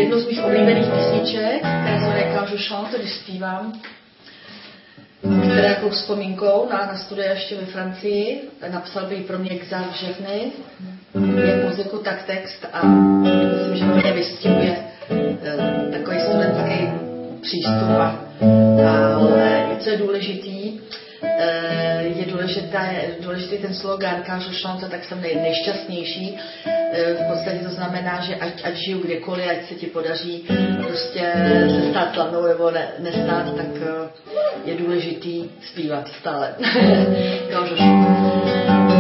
jednu z mých oblíbených písniček, která se jmenuje Quand je chante, když zpívám, která jako vzpomínkou na studia ještě ve Francii, napsal by pro mě Xav Žehny, jak muziku, tak text a myslím, že mě vystihuje takový studentský přístup, ale co je důležitý, je důležitý ten slogan Quand je chante, tak jsem nejšťastnější. V podstatě to znamená, že ať žiju kdekoliv, ať se ti podaří prostě se stát slavnou nebo nestát, tak je důležitý zpívat stále. Quand je chante.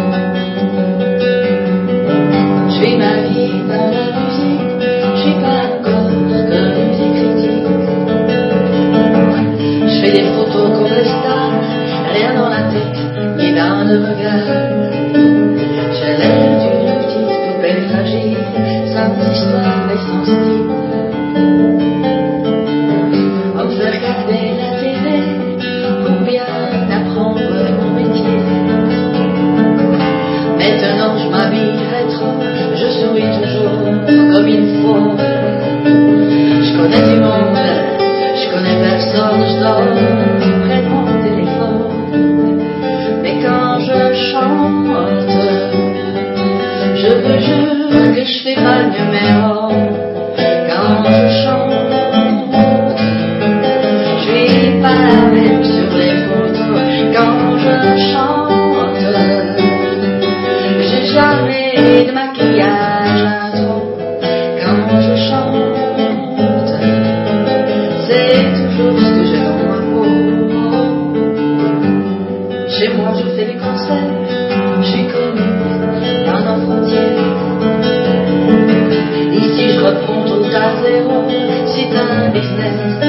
Je vis ma vie dans la musique, je suis pas encore que musique critique. Je fais des photos comme les stars, rien dans la tête, ni dans le regard. J'ai l'air d'une petite poupée fragile, sans histoire et sans style. On me fait regarder la télé pour bien apprendre mon métier. Maintenant je m'habille rétro, je souris toujours comme il faut. Je connais du monde, je connais personne, je dors près de mon téléphone. Mais quand je chante, je vous jure que je fais pas le numéro. Quand je chante, je suis pas la même sur les photos. Quand je chante, j'ai jamais de maquillage à trop. Quand je chante, c'est toujours ce que j'ai dans ma peau. Chez moi je fais des concerts, je suis connue dans nos frontières. Ici je reprends tout à zéro, c'est un business